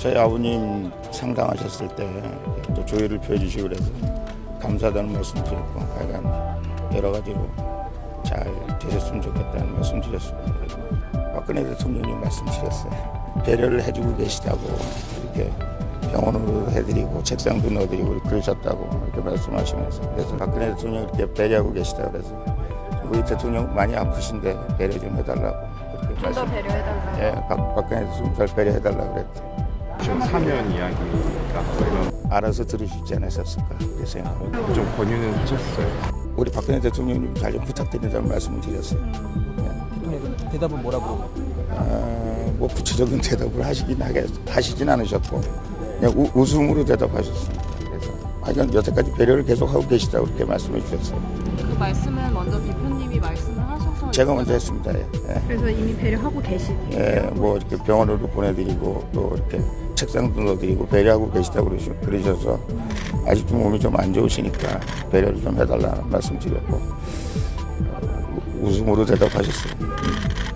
저희 아버님 상당하셨을 때 또 조의를 표해주시고 그래서 감사하다는 말씀 드렸고 하여간 여러 가지로 잘 되셨으면 좋겠다는 말씀 드렸습니다. 그리고 박근혜 대통령님 말씀드렸어요. 배려를 해주고 계시다고 이렇게 병원으로 해드리고 책상도 넣어드리고 그러셨다고 이렇게 말씀하시면서 그래서 박근혜 대통령 이렇게 배려하고 계시다 그래서 우리 대통령 많이 아프신데 배려 좀 해달라고 좀 더 배려해달라고. 예, 박근혜 대통령 잘 배려해달라고 그랬죠. 좀 사면 이야기가 그런 알아서 들으시지 않으셨을까 그렇게 생각합니다. 좀 권유는 하셨어요. 우리 박근혜 대통령님 잘 좀 부탁드린다는 말씀을 드렸어요. 대통령 대답은 뭐라고? 뭐 구체적인 대답을 하시진 않으셨고 그냥 웃음으로 대답하셨습니다. 그래서 하여간 여태까지 배려를 계속하고 계시다고 그렇게 말씀해 주셨어요. 그 말씀은 먼저 대표님이 말씀을 하셔서 제가 먼저 했습니다. 예. 그래서 이미 배려하고 계시네요. 예, 뭐 이렇게 병원으로 보내드리고 또 이렇게 책상도 넣어드리고 배려하고 계시다고 그러셔서 아직도 몸이 좀 안 좋으시니까 배려를 좀 해달라는 말씀 드렸고 웃음으로 대답하셨어요.